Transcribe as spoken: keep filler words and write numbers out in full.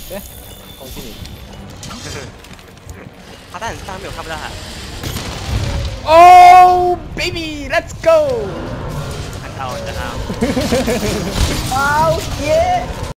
对，恭喜你。 他但但没有看不到他。 Oh baby，let's go！ 看到，看到。 好耶！